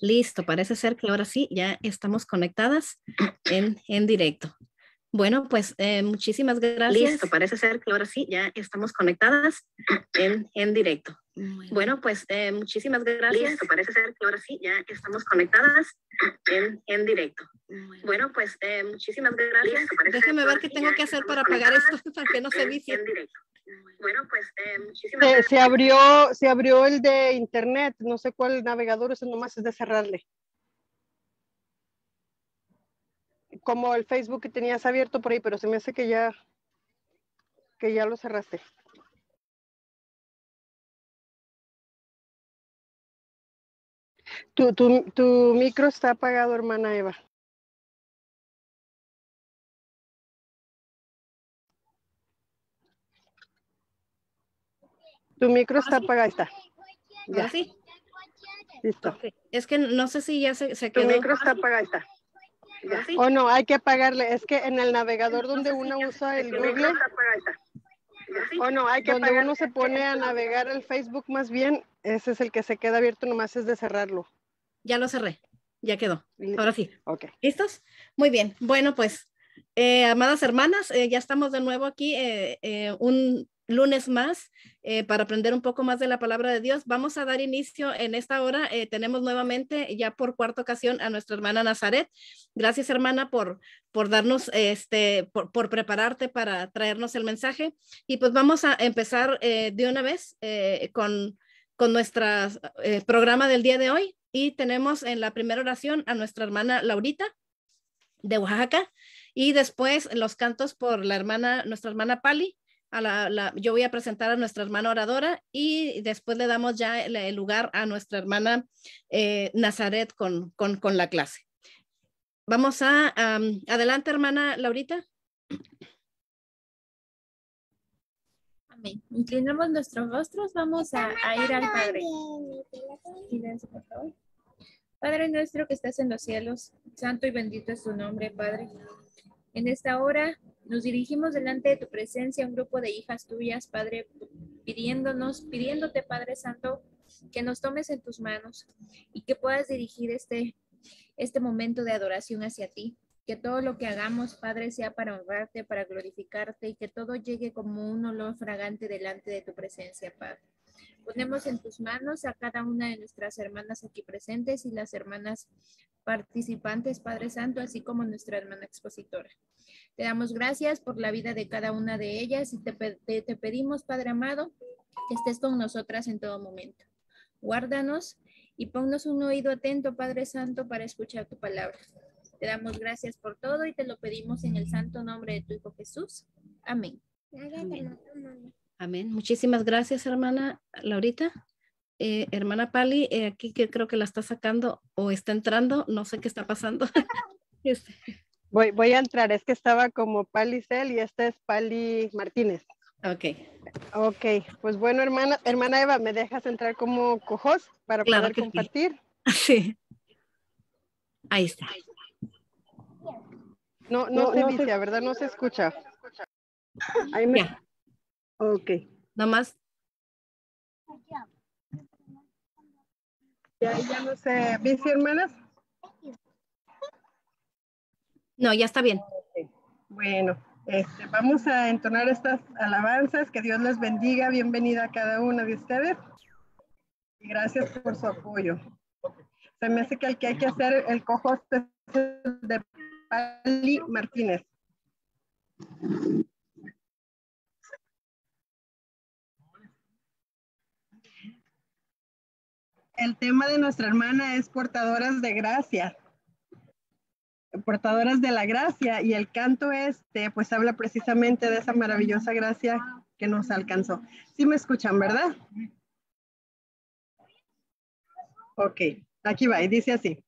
Listo, parece ser que ahora sí ya estamos conectadas en directo. Bueno, pues muchísimas gracias. Listo, parece ser que ahora sí ya estamos conectadas en directo. Bueno, pues muchísimas gracias. Listo, parece ser que ahora sí ya estamos conectadas en directo. Bueno, pues muchísimas gracias. Listo, déjame ver qué tengo que hacer para apagar esto, para que no se vicie. En directo. Bueno, pues muchísimas gracias. Se abrió el de internet, no sé cuál navegador, eso nomás es de cerrarle. Como el Facebook que tenías abierto por ahí, pero se me hace que ya lo cerraste. Tu micro está apagado, hermana Eva. Tu micro está apagado, ahí está. ¿Ahora sí? Listo. Okay. Es que no sé si ya se quedó. Tu micro está apagado, ahí está. Ya. O no, hay que apagarle. Es que en el navegador donde uno usa el Google, o no, hay que donde uno se pone a navegar el Facebook más bien, ese es el que se queda abierto, nomás es de cerrarlo. Ya lo cerré, ya quedó. Ahora sí. Ok. ¿Listos? Muy bien. Bueno, pues, amadas hermanas, ya estamos de nuevo aquí un lunes más para aprender un poco más de la palabra de Dios. Vamos a dar inicio en esta hora. Tenemos nuevamente, ya por cuarta ocasión, a nuestra hermana Nazaret. Gracias, hermana, por darnos, por prepararte para traernos el mensaje. Y pues vamos a empezar de una vez con nuestro programa del día de hoy. Y tenemos en la primera oración a nuestra hermana Laurita de Oaxaca y después los cantos por nuestra hermana Pali. Yo voy a presentar a nuestra hermana oradora y después le damos ya el lugar a nuestra hermana Nazaret con la clase. Vamos adelante, hermana Laurita. Amén. Inclinamos nuestros rostros, vamos a ir al Padre. Silencio, por favor. Padre nuestro que estás en los cielos, santo y bendito es tu nombre, Padre. En esta hora nos dirigimos delante de tu presencia, un grupo de hijas tuyas, Padre, pidiéndote, Padre Santo, que nos tomes en tus manos y que puedas dirigir este momento de adoración hacia ti. Que todo lo que hagamos, Padre, sea para honrarte, para glorificarte y que todo llegue como un olor fragante delante de tu presencia, Padre. Ponemos en tus manos a cada una de nuestras hermanas aquí presentes y las hermanas participantes, Padre Santo, así como nuestra hermana expositora. Te damos gracias por la vida de cada una de ellas y te pedimos, Padre amado, que estés con nosotras en todo momento. Guárdanos y ponnos un oído atento, Padre Santo, para escuchar tu palabra. Te damos gracias por todo y te lo pedimos en el santo nombre de tu Hijo Jesús. Amén. Amén. Amén. Muchísimas gracias, hermana Laurita. Hermana Pali, aquí que creo que la está sacando o está entrando, no sé qué está pasando. Voy a entrar, es que estaba como Pali Cel y esta es Pali Martínez. Ok, pues bueno, hermana Eva, ¿me dejas entrar como co-host para poder compartir? Sí. Ahí está. No se vicia, ¿verdad? No se escucha. Ahí me... Ya. Ok. Nomás. Ya no se vicia, hermanas. No, ya está bien. Okay. Bueno, vamos a entonar estas alabanzas. Que Dios les bendiga. Bienvenida a cada una de ustedes. Y gracias por su apoyo. Se me hace que el que hay que hacer el co-host es el de Pali Martínez. El tema de nuestra hermana es portadoras de gracia. Portadoras de la gracia, y el canto pues habla precisamente de esa maravillosa gracia que nos alcanzó. ¿Sí me escuchan, verdad? Ok, aquí va y dice así.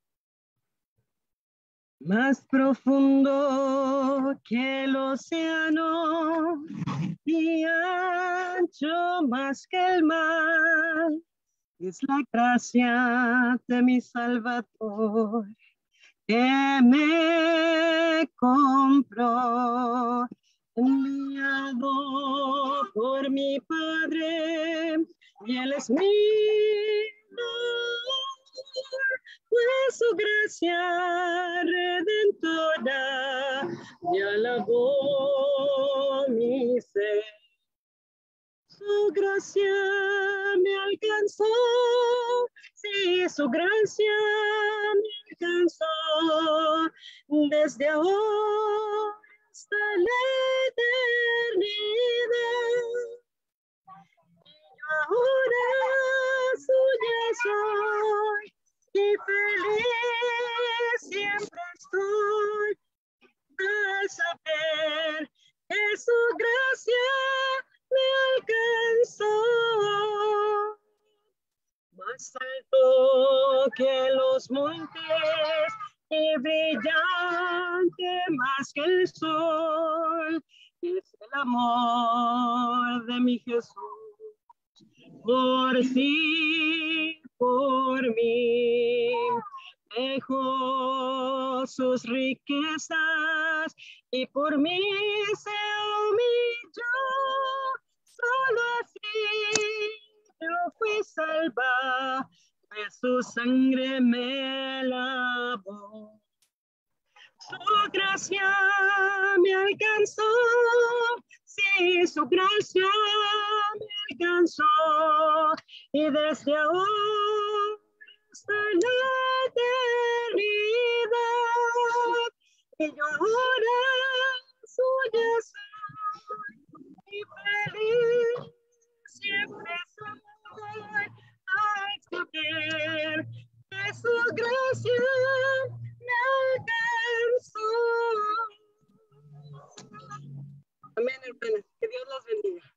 Más profundo que el océano y ancho más que el mar es la gracia de mi Salvador, que me compró, enviado por mi Padre, y Él es mi Lord, su gracia redentora me alabó mi ser. Su gracia me alcanzó, sí, su gracia me alcanzó, desde ahora hasta la eternidad. Y yo ahora suya soy, y feliz siempre estoy, al saber que su gracia me alcanzó. Más alto que los montes y brillante más que el sol es el amor de mi Jesús por ti, por mí. Dejó sus riquezas y por mí se humilló. Solo así yo fui salva, pues su sangre me lavó. Su gracia me alcanzó, sí, su gracia me alcanzó, y desde ahora hasta la eternidad, y yo ahora suya soy, y feliz siempre soy, al saber que su gracia me alcanzó. Amén, hermanas. Que Dios los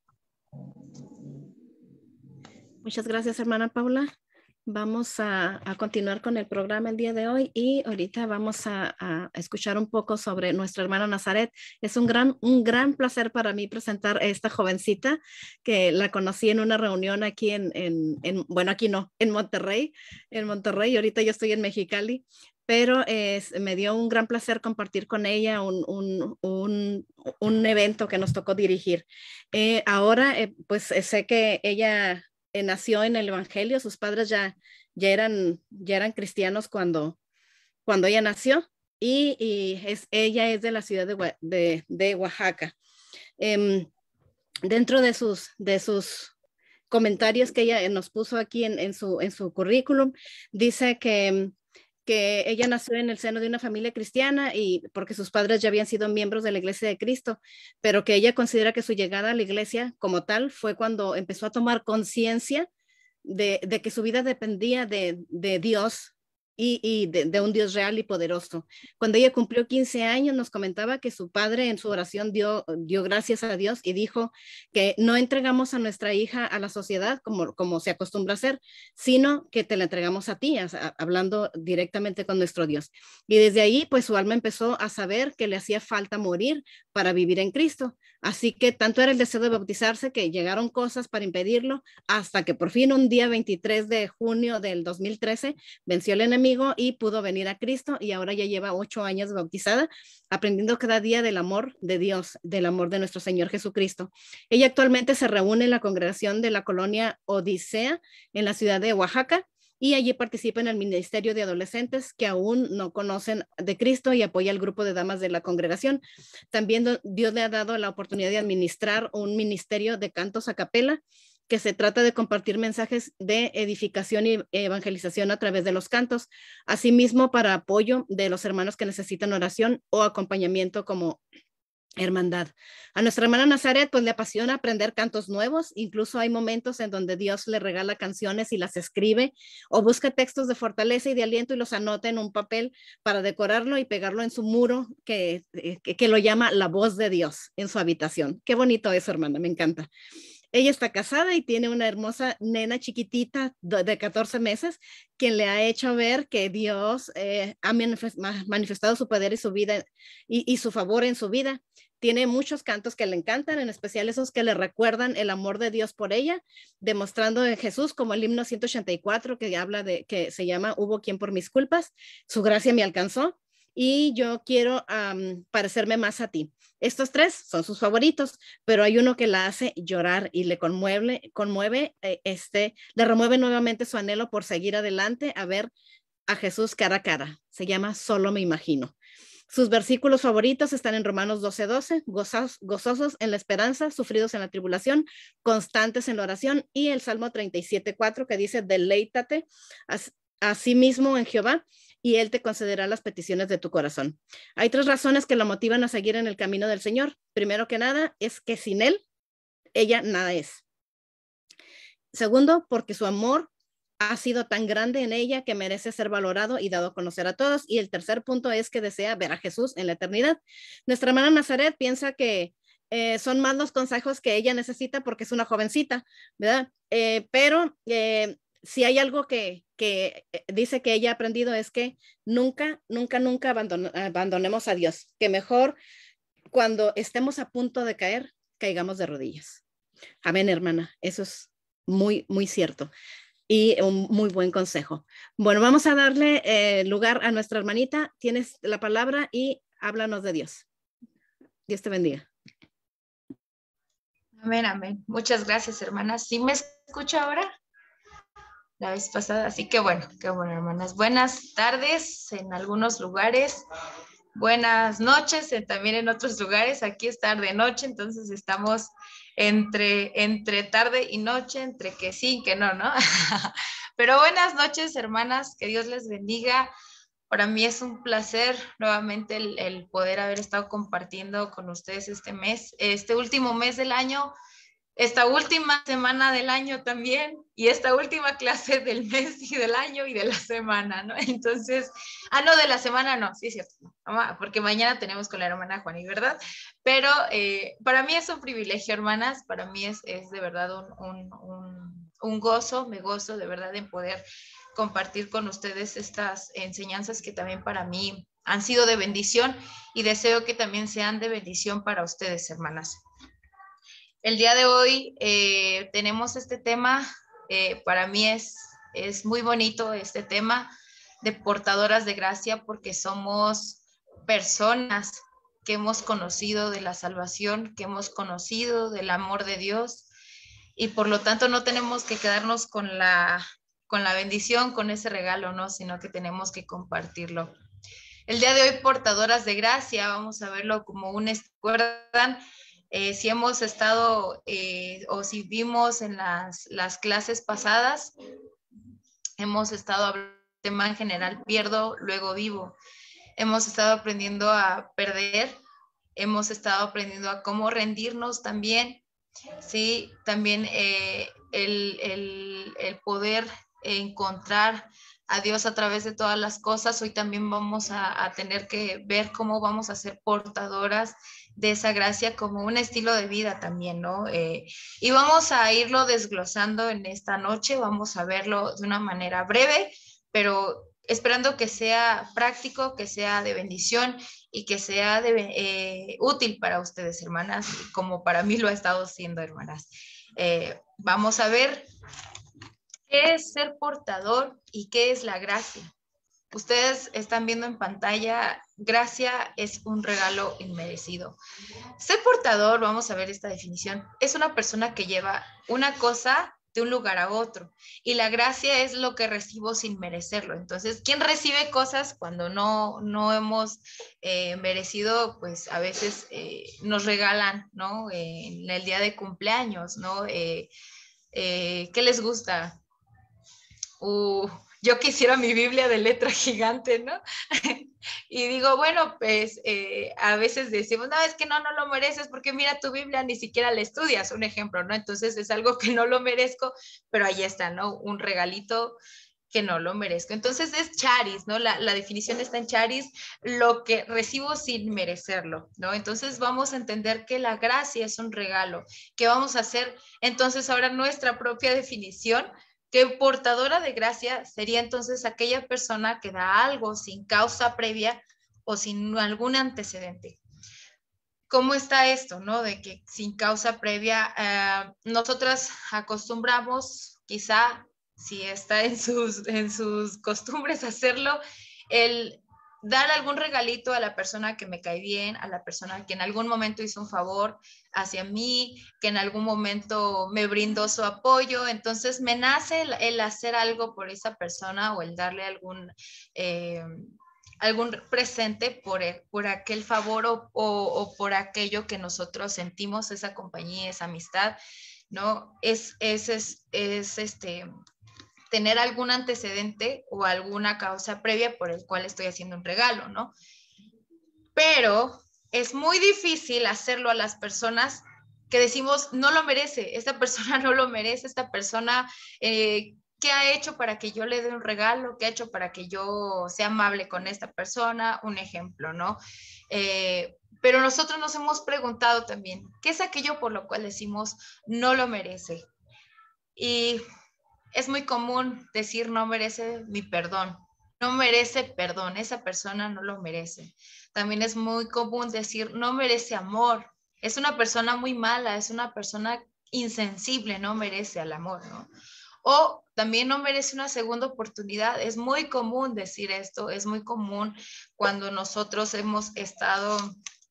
bendiga. Muchas gracias, hermana Paula. Vamos a continuar con el programa el día de hoy y ahorita vamos a escuchar un poco sobre nuestra hermana Nazaret. Es un gran placer para mí presentar a esta jovencita que la conocí en una reunión aquí bueno, aquí no, en Monterrey, y ahorita yo estoy en Mexicali, pero me dio un gran placer compartir con ella un evento que nos tocó dirigir. Ahora, pues sé que ella nació en el Evangelio, sus padres ya eran cristianos cuando ella nació y ella es de la ciudad de Oaxaca. Dentro de sus comentarios que ella nos puso aquí en su currículum, dice que ella nació en el seno de una familia cristiana y porque sus padres ya habían sido miembros de la Iglesia de Cristo, pero que ella considera que su llegada a la iglesia como tal fue cuando empezó a tomar conciencia de que su vida dependía de Dios y de un Dios real y poderoso. Cuando ella cumplió 15 años, nos comentaba que su padre en su oración dio gracias a Dios y dijo que no entregamos a nuestra hija a la sociedad como se acostumbra a hacer, sino que te la entregamos a ti, hablando directamente con nuestro Dios. Y desde ahí, pues su alma empezó a saber que le hacía falta morir para vivir en Cristo. Así que tanto era el deseo de bautizarse que llegaron cosas para impedirlo, hasta que por fin un día 23 de junio del 2013 venció el enemigo y pudo venir a Cristo y ahora ya lleva 8 años bautizada, aprendiendo cada día del amor de Dios, del amor de nuestro Señor Jesucristo. Ella actualmente se reúne en la congregación de la colonia Odisea en la ciudad de Oaxaca y allí participa en el ministerio de adolescentes que aún no conocen de Cristo y apoya al grupo de damas de la congregación. También Dios le ha dado la oportunidad de administrar un ministerio de cantos a capela, que se trata de compartir mensajes de edificación y evangelización a través de los cantos, asimismo para apoyo de los hermanos que necesitan oración o acompañamiento como hermandad. A nuestra hermana Nazaret pues le apasiona aprender cantos nuevos, incluso hay momentos en donde Dios le regala canciones y las escribe o busca textos de fortaleza y de aliento y los anota en un papel para decorarlo y pegarlo en su muro que lo llama la voz de Dios en su habitación. Qué bonito eso, hermana, me encanta. Ella está casada y tiene una hermosa nena chiquitita de 14 meses, quien le ha hecho ver que Dios ha manifestado su poder y su vida y su favor en su vida. Tiene muchos cantos que le encantan, en especial esos que le recuerdan el amor de Dios por ella, demostrando en Jesús como el himno 184 que habla que se llama Hubo quien por mis culpas, su gracia me alcanzó y yo quiero parecerme más a ti. Estos 3 son sus favoritos, pero hay uno que la hace llorar y le conmueve, le remueve nuevamente su anhelo por seguir adelante, a ver a Jesús cara a cara. Se llama Solo me imagino. Sus versículos favoritos están en Romanos 12:12, gozosos en la esperanza, sufridos en la tribulación, constantes en la oración, y el Salmo 37:4 que dice, deleítate a sí mismo en Jehová y Él te concederá las peticiones de tu corazón. Hay 3 razones que lo motivan a seguir en el camino del Señor. Primero que nada, es que sin Él, ella nada es. Segundo, porque su amor ha sido tan grande en ella que merece ser valorado y dado a conocer a todos. Y el tercer punto es que desea ver a Jesús en la eternidad. Nuestra hermana Nazaret piensa que son más los consejos que ella necesita porque es una jovencita, ¿verdad? Pero si hay algo que dice que ella ha aprendido es que nunca abandonemos a Dios, que mejor cuando estemos a punto de caer, caigamos de rodillas. Amén, hermana, eso es muy, muy cierto y un muy buen consejo. Bueno, vamos a darle lugar a nuestra hermanita. Tienes la palabra y háblanos de Dios. Dios te bendiga. Amén, amén. Muchas gracias, hermanas. ¿Sí me escucho ahora? La vez pasada, así que bueno, hermanas. Buenas tardes en algunos lugares, buenas noches también en otros lugares. Aquí es tarde noche, entonces estamos entre tarde y noche, entre que sí, que no, ¿no? Pero buenas noches, hermanas, que Dios les bendiga. Para mí es un placer nuevamente el poder haber estado compartiendo con ustedes este mes, este último mes del año, esta última semana del año también, y esta última clase del mes y del año y de la semana, ¿no? Entonces, no, de la semana no, sí es cierto, porque mañana tenemos con la hermana Juani, ¿verdad? Pero para mí es un privilegio, hermanas, para mí es de verdad un gozo, me gozo de verdad en poder compartir con ustedes estas enseñanzas que también para mí han sido de bendición y deseo que también sean de bendición para ustedes, hermanas. El día de hoy tenemos este tema, para mí es muy bonito este tema de portadoras de gracia porque somos personas que hemos conocido de la salvación, que hemos conocido del amor de Dios y por lo tanto no tenemos que quedarnos con la bendición, con ese regalo, ¿no? Sino que tenemos que compartirlo. El día de hoy, portadoras de gracia, vamos a verlo como ¿recuerdan? Si hemos estado o si vimos en las clases pasadas, hemos estado hablando del tema en general, pierdo, luego vivo. Hemos estado aprendiendo a perder, hemos estado aprendiendo a cómo rendirnos también, ¿sí? También el poder encontrar a Dios a través de todas las cosas. Hoy también vamos a tener que ver cómo vamos a ser portadoras de esa gracia como un estilo de vida también, ¿no? Y vamos a irlo desglosando en esta noche, vamos a verlo de una manera breve, pero esperando que sea práctico, que sea de bendición y que sea útil para ustedes, hermanas, como para mí lo ha estado siendo, hermanas. Vamos a ver qué es ser portador y qué es la gracia. Ustedes están viendo en pantalla, gracia es un regalo inmerecido. Ser portador, vamos a ver esta definición, es una persona que lleva una cosa de un lugar a otro y la gracia es lo que recibo sin merecerlo. Entonces, ¿quién recibe cosas cuando no hemos merecido? Pues a veces nos regalan, ¿no? En el día de cumpleaños, ¿no? ¿Qué les gusta? Yo quisiera mi Biblia de letra gigante, ¿no? Y digo, bueno, pues a veces decimos, no, es que no lo mereces porque mira tu Biblia, ni siquiera la estudias, un ejemplo, ¿no? Entonces es algo que no lo merezco, pero ahí está, ¿no? Un regalito que no lo merezco. Entonces es charis, ¿no? La definición está en charis, lo que recibo sin merecerlo, ¿no? Entonces vamos a entender que la gracia es un regalo, que vamos a hacer entonces ahora nuestra propia definición, que portadora de gracia sería entonces aquella persona que da algo sin causa previa o sin algún antecedente. ¿Cómo está esto, no? De que sin causa previa, nosotras acostumbramos, quizá si está en sus costumbres hacerlo, el dar algún regalito a la persona que me cae bien, a la persona que en algún momento hizo un favor hacia mí, que en algún momento me brindó su apoyo. Entonces me nace el hacer algo por esa persona o el darle algún presente por aquel favor o por aquello que nosotros sentimos, esa compañía, esa amistad, ¿no? Es tener algún antecedente o alguna causa previa por el cual estoy haciendo un regalo, ¿no? Pero es muy difícil hacerlo a las personas que decimos, no lo merece, esta persona no lo merece, esta persona, ¿qué ha hecho para que yo le dé un regalo? ¿Qué ha hecho para que yo sea amable con esta persona? Un ejemplo, ¿no? Pero nosotros nos hemos preguntado también, ¿qué es aquello por lo cual decimos, no lo merece? Y es muy común decir, no merece mi perdón, no merece perdón, esa persona no lo merece. También es muy común decir, no merece amor, es una persona muy mala, es una persona insensible, no merece el amor, ¿no? O también no merece una segunda oportunidad. Es muy común decir esto, es muy común cuando nosotros hemos estado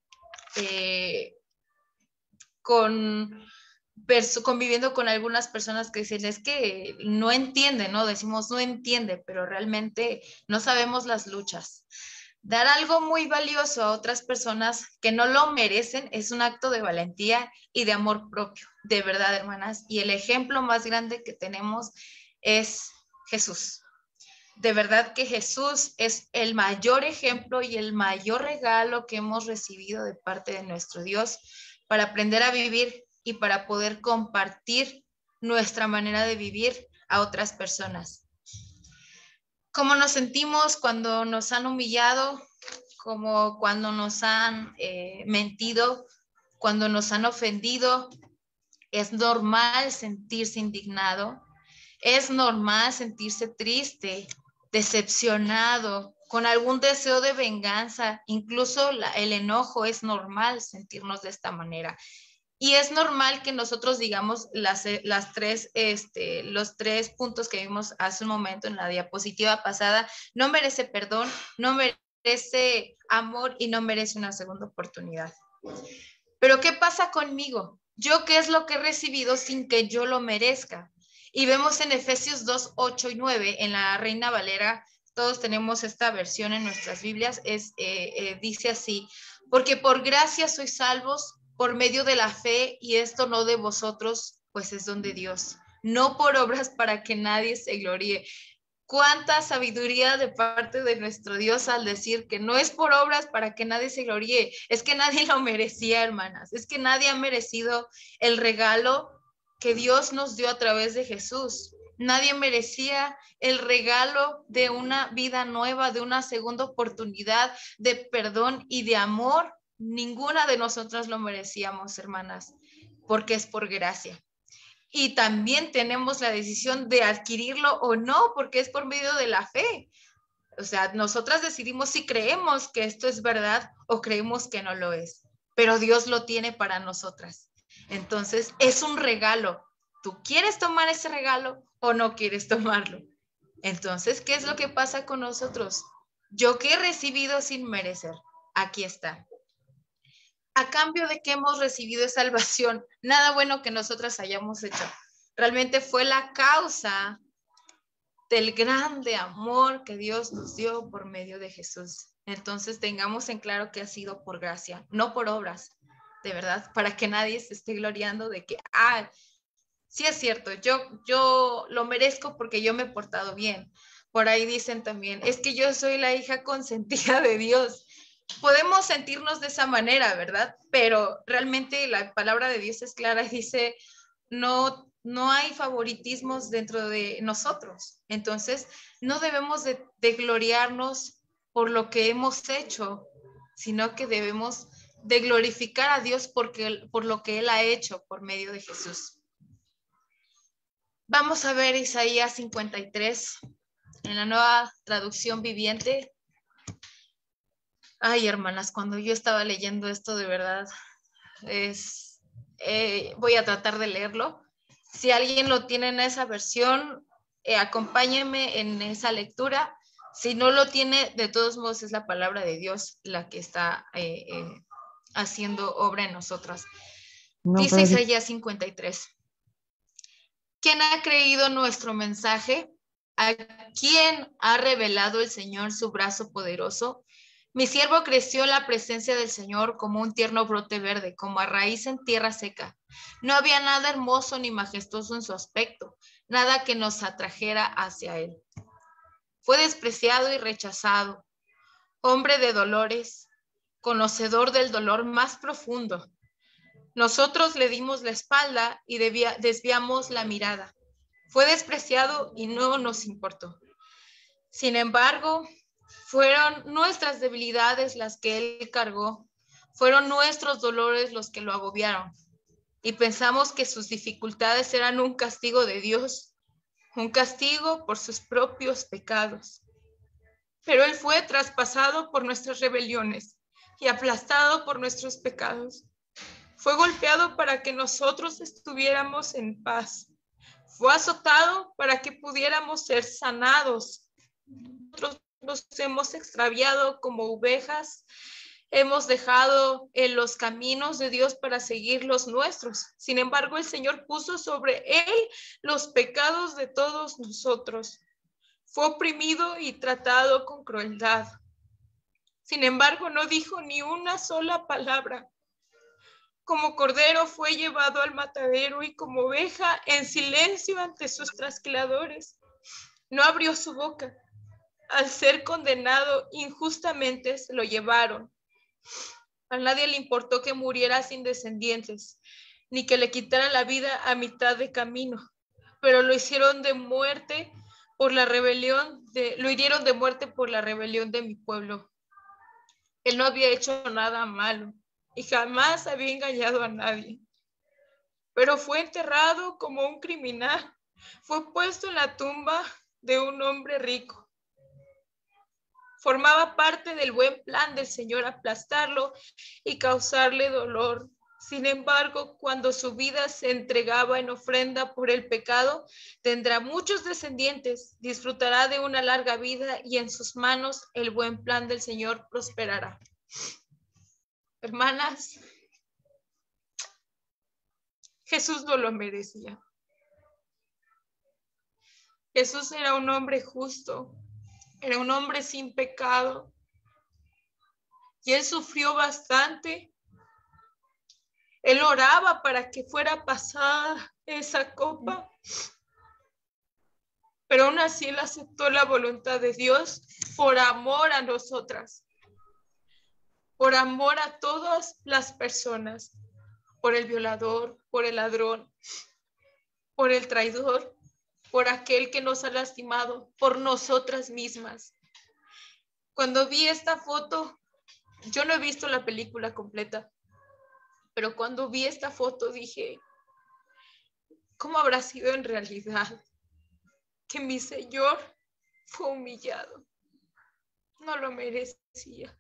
conviviendo con algunas personas que dicen, es que no entiende, ¿no? Decimos no entiende, pero realmente no sabemos las luchas. Dar algo muy valioso a otras personas que no lo merecen es un acto de valentía y de amor propio, de verdad, hermanas. Y el ejemplo más grande que tenemos es Jesús. De verdad que Jesús es el mayor ejemplo y el mayor regalo que hemos recibido de parte de nuestro Dios para aprender a vivir y para poder compartir nuestra manera de vivir a otras personas. ¿Cómo nos sentimos cuando nos han humillado? Como cuando nos han mentido, cuando nos han ofendido. Es normal sentirse indignado, es normal sentirse triste, decepcionado, con algún deseo de venganza, incluso el enojo. Es normal sentirnos de esta manera. Y es normal que nosotros digamos los tres puntos que vimos hace un momento en la diapositiva pasada: no merece perdón, no merece amor y no merece una segunda oportunidad. Pero ¿qué pasa conmigo? ¿Yo qué es lo que he recibido sin que yo lo merezca? Y vemos en Efesios 2, 8 y 9, en la Reina Valera, todos tenemos esta versión en nuestras Biblias, dice así: porque por gracia sois salvos por medio de la fe, y esto no de vosotros, pues es don de Dios, no por obras para que nadie se gloríe. Cuánta sabiduría de parte de nuestro Dios al decir que no es por obras para que nadie se gloríe. Es que nadie lo merecía, hermanas. Es que nadie ha merecido el regalo que Dios nos dio a través de Jesús. Nadie merecía el regalo de una vida nueva, de una segunda oportunidad, de perdón y de amor. Ninguna de nosotras lo merecíamos, hermanas, porque es por gracia. Y también tenemos la decisión de adquirirlo o no, porque es por medio de la fe. O sea, nosotras decidimos si creemos que esto es verdad o creemos que no lo es, pero Dios lo tiene para nosotras. Entonces, es un regalo. ¿Tú quieres tomar ese regalo o no quieres tomarlo? Entonces, ¿qué es lo que pasa con nosotros? Yo que he recibido sin merecer, aquí está. ¿A cambio de que hemos recibido salvación? Nada bueno que nosotras hayamos hecho. Realmente fue la causa del grande amor que Dios nos dio por medio de Jesús. Entonces tengamos en claro que ha sido por gracia, no por obras, de verdad, para que nadie se esté gloriando de que, sí es cierto, yo lo merezco porque yo me he portado bien. Por ahí dicen también, es que yo soy la hija consentida de Dios. Podemos sentirnos de esa manera, ¿verdad? Pero realmente la palabra de Dios es clara y dice, no hay favoritismos dentro de nosotros. Entonces, no debemos de gloriarnos por lo que hemos hecho, sino que debemos de glorificar a Dios por lo que Él ha hecho por medio de Jesús. Vamos a ver Isaías 53 en la Nueva Traducción Viviente. Ay, hermanas, cuando yo estaba leyendo esto, de verdad, voy a tratar de leerlo. Si alguien lo tiene en esa versión, acompáñenme en esa lectura. Si no lo tiene, de todos modos es la palabra de Dios la que está haciendo obra en nosotras. No, Dice pero Isaías 53. ¿Quién ha creído nuestro mensaje? ¿A quién ha revelado el Señor su brazo poderoso? Mi siervo creció en la presencia del Señor como un tierno brote verde, como a raíz en tierra seca. No había nada hermoso ni majestuoso en su aspecto, nada que nos atrajera hacia él. Fue despreciado y rechazado, hombre de dolores, conocedor del dolor más profundo. Nosotros le dimos la espalda y desviamos la mirada. Fue despreciado y no nos importó. Sin embargo, fueron nuestras debilidades las que él cargó. Fueron nuestros dolores los que lo agobiaron. Y pensamos que sus dificultades eran un castigo de Dios, un castigo por sus propios pecados. Pero él fue traspasado por nuestras rebeliones y aplastado por nuestros pecados. Fue golpeado para que nosotros estuviéramos en paz. Fue azotado para que pudiéramos ser sanados. Nosotros nos hemos extraviado como ovejas. Hemos dejado en los caminos de Dios para seguir los nuestros. Sin embargo, el Señor puso sobre él los pecados de todos nosotros. Fue oprimido y tratado con crueldad. Sin embargo, no dijo ni una sola palabra. Como cordero fue llevado al matadero y como oveja en silencio ante sus trasquiladores. No abrió su boca. Al ser condenado injustamente se lo llevaron. A nadie le importó que muriera sin descendientes, ni que le quitaran la vida a mitad de camino, pero lo hicieron de muerte por la rebelión, lo hirieron de muerte por la rebelión de mi pueblo. Él no había hecho nada malo y jamás había engañado a nadie, pero fue enterrado como un criminal. Fue puesto en la tumba de un hombre rico. Formaba parte del buen plan del Señor aplastarlo y causarle dolor. Sin embargo, cuando su vida se entregaba en ofrenda por el pecado, tendrá muchos descendientes, disfrutará de una larga vida y en sus manos el buen plan del Señor prosperará. Hermanas, Jesús no lo merecía. Jesús era un hombre justo, era un hombre sin pecado y él sufrió bastante. Él oraba para que fuera pasada esa copa, pero aún así él aceptó la voluntad de Dios por amor a nosotras, por amor a todas las personas, por el violador, por el ladrón, por el traidor, por aquel que nos ha lastimado, por nosotras mismas. Cuando vi esta foto, yo no he visto la película completa, pero cuando vi esta foto dije, ¿cómo habrá sido en realidad que mi Señor fue humillado? No lo merecía.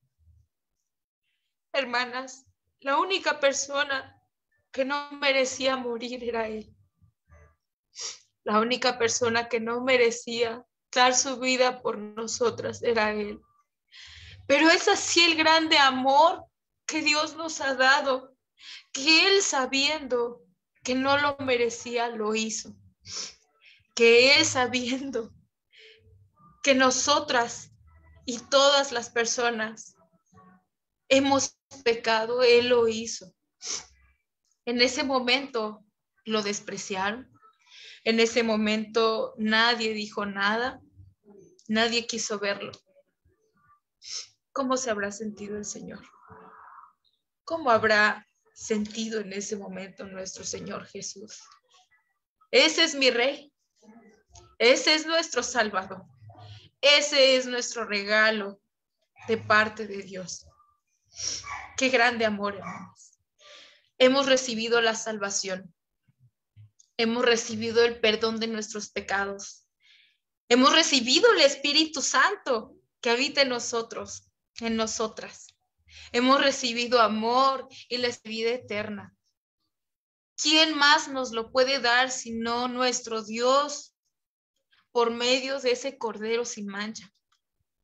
Hermanas, la única persona que no merecía morir era Él. La única persona que no merecía dar su vida por nosotras era Él. Pero es así el grande amor que Dios nos ha dado, que Él, sabiendo que no lo merecía, lo hizo. Que Él, sabiendo que nosotras y todas las personas hemos pecado, Él lo hizo. En ese momento lo despreciaron. En ese momento nadie dijo nada, nadie quiso verlo. ¿Cómo se habrá sentido el Señor? ¿Cómo habrá sentido en ese momento nuestro Señor Jesús? Ese es mi Rey, ese es nuestro Salvador, ese es nuestro regalo de parte de Dios. Qué grande amor, hermanos. Hemos recibido la salvación. Hemos recibido el perdón de nuestros pecados. Hemos recibido el Espíritu Santo que habita en nosotros, en nosotras. Hemos recibido amor y la vida eterna. ¿Quién más nos lo puede dar sino nuestro Dios por medio de ese Cordero sin mancha?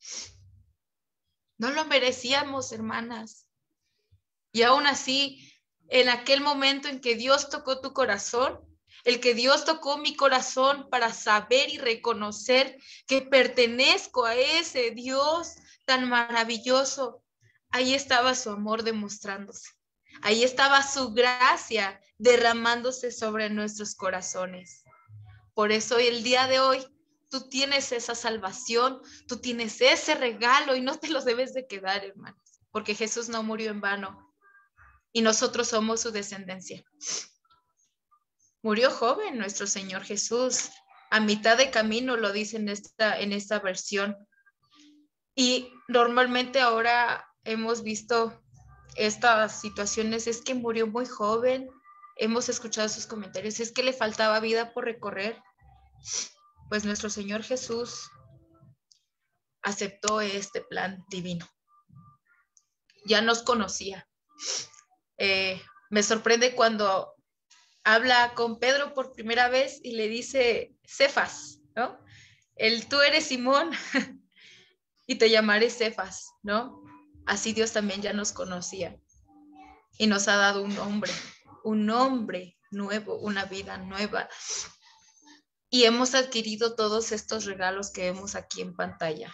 No lo merecíamos, hermanas. Y aún así, en aquel momento en que Dios tocó tu corazón, el que Dios tocó mi corazón para saber y reconocer que pertenezco a ese Dios tan maravilloso, ahí estaba su amor demostrándose. Ahí estaba su gracia derramándose sobre nuestros corazones. Por eso el día de hoy tú tienes esa salvación, tú tienes ese regalo y no te lo debes de quedar, hermanos, porque Jesús no murió en vano y nosotros somos su descendencia. Murió joven nuestro Señor Jesús, a mitad de camino lo dice en esta versión. Y normalmente ahora hemos visto estas situaciones, es que murió muy joven, hemos escuchado sus comentarios, es que le faltaba vida por recorrer. Pues nuestro Señor Jesús aceptó este plan divino. Ya nos conocía. Me sorprende cuando habla con Pedro por primera vez y le dice Cefas, ¿no? Tú eres Simón y te llamaré Cefas, ¿no? Así Dios también ya nos conocía y nos ha dado un nombre nuevo, una vida nueva. Y hemos adquirido todos estos regalos que vemos aquí en pantalla.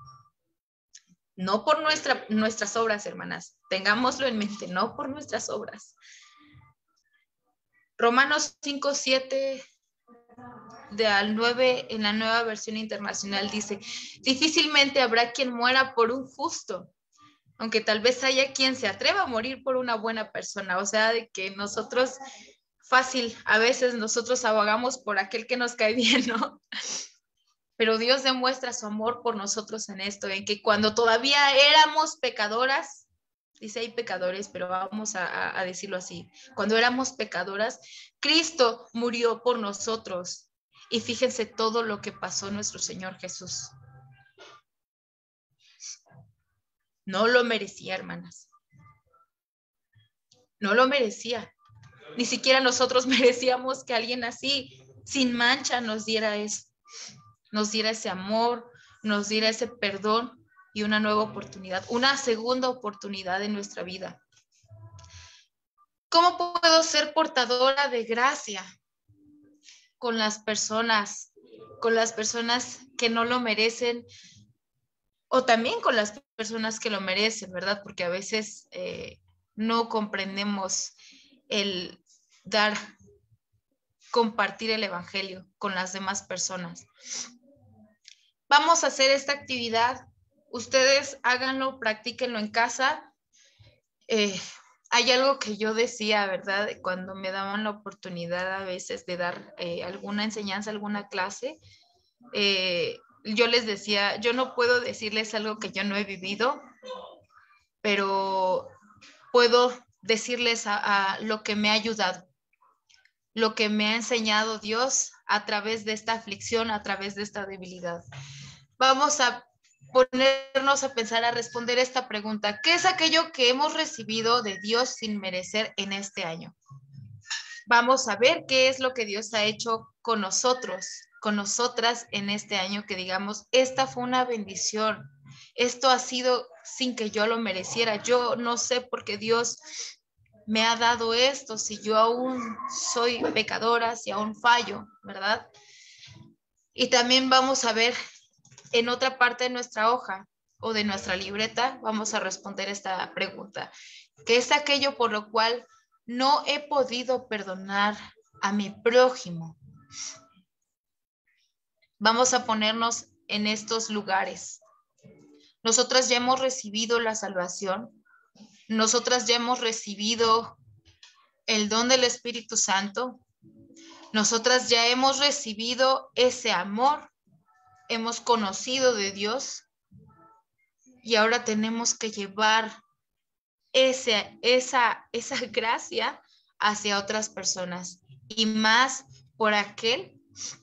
No por nuestras obras, hermanas, tengámoslo en mente, no por nuestras obras. Romanos 5:7 al 9 en la Nueva Versión Internacional dice: difícilmente habrá quien muera por un justo, aunque tal vez haya quien se atreva a morir por una buena persona. O sea, de que nosotros, fácil, a veces nosotros abogamos por aquel que nos cae bien, ¿no? Pero Dios demuestra su amor por nosotros en esto, en que cuando todavía éramos pecadoras, dice hay pecadores, pero vamos a decirlo así, cuando éramos pecadoras, Cristo murió por nosotros. Y fíjense todo lo que pasó nuestro Señor Jesús. No lo merecía, hermanas. No lo merecía. Ni siquiera nosotros merecíamos que alguien así, sin mancha, nos diera eso. Nos diera ese amor, nos diera ese perdón y una nueva oportunidad, una segunda oportunidad en nuestra vida. ¿Cómo puedo ser portadora de gracia con las personas que no lo merecen, o también con las personas que lo merecen, ¿verdad? Porque a veces no comprendemos el compartir el evangelio con las demás personas. Vamos a hacer esta actividad. Ustedes háganlo, practíquenlo en casa. Hay algo que yo decía, ¿verdad? Cuando me daban la oportunidad a veces de dar alguna enseñanza, alguna clase, yo les decía, yo no puedo decirles algo que yo no he vivido, pero puedo decirles a lo que me ha ayudado, lo que me ha enseñado Dios a través de esta aflicción, a través de esta debilidad. Vamos a ponernos a pensar, a responder esta pregunta. ¿Qué es aquello que hemos recibido de Dios sin merecer en este año? Vamos a ver qué es lo que Dios ha hecho con nosotros, con nosotras en este año, que digamos, esta fue una bendición. Esto ha sido sin que yo lo mereciera. Yo no sé por qué Dios me ha dado esto, si yo aún soy pecadora, si aún fallo, ¿verdad? Y también vamos a ver en otra parte de nuestra hoja o de nuestra libreta, vamos a responder esta pregunta. ¿Qué es aquello por lo cual no he podido perdonar a mi prójimo? Vamos a ponernos en estos lugares. Nosotras ya hemos recibido la salvación. Nosotras ya hemos recibido el don del Espíritu Santo. Nosotras ya hemos recibido ese amor. Hemos conocido de Dios. Y ahora tenemos que llevar esa gracia hacia otras personas. Y más por aquel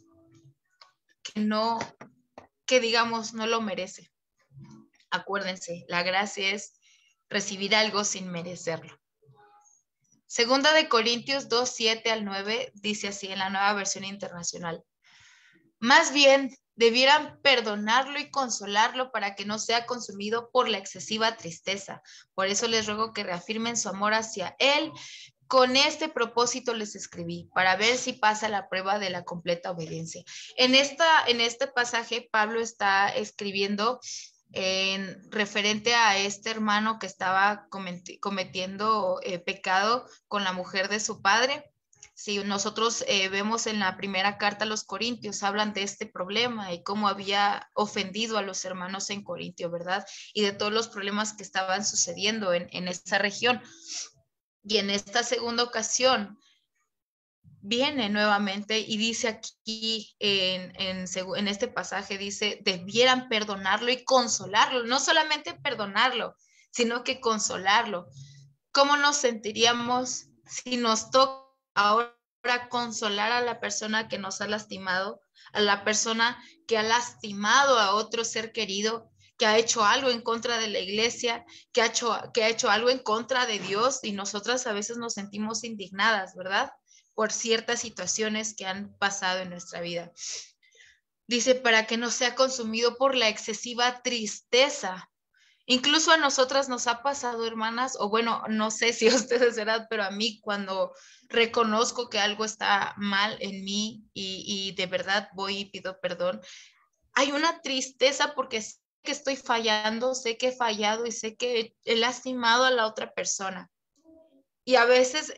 que digamos no lo merece. Acuérdense, la gracia es recibir algo sin merecerlo. Segunda de Corintios 2:7 al 9 dice así en la Nueva Versión Internacional: más bien Debieran perdonarlo y consolarlo para que no sea consumido por la excesiva tristeza. Por eso les ruego que reafirmen su amor hacia él. Con este propósito les escribí, para ver si pasa la prueba de la completa obediencia. En este pasaje, Pablo está escribiendo en referente a este hermano que estaba cometiendo pecado con la mujer de su padre. Si nosotros vemos en la primera carta a los Corintios, hablan de este problema y cómo había ofendido a los hermanos en Corintio, ¿verdad? Y de todos los problemas que estaban sucediendo en esa región. Y en esta segunda ocasión viene nuevamente y dice aquí en este pasaje, dice, debieran perdonarlo y consolarlo, no solamente perdonarlo, sino que consolarlo. ¿Cómo nos sentiríamos si nos toca ahora consolar a la persona que nos ha lastimado, a la persona que ha lastimado a otro ser querido, que ha hecho algo en contra de la iglesia, que ha hecho algo en contra de Dios, y nosotras a veces nos sentimos indignadas, ¿verdad? Por ciertas situaciones que han pasado en nuestra vida. Dice, para que no sea consumido por la excesiva tristeza. Incluso a nosotras nos ha pasado, hermanas, o bueno, no sé si a ustedes serán, pero a mí cuando reconozco que algo está mal en mí y de verdad voy y pido perdón, hay una tristeza porque sé que estoy fallando, sé que he fallado y sé que he lastimado a la otra persona. Y a veces,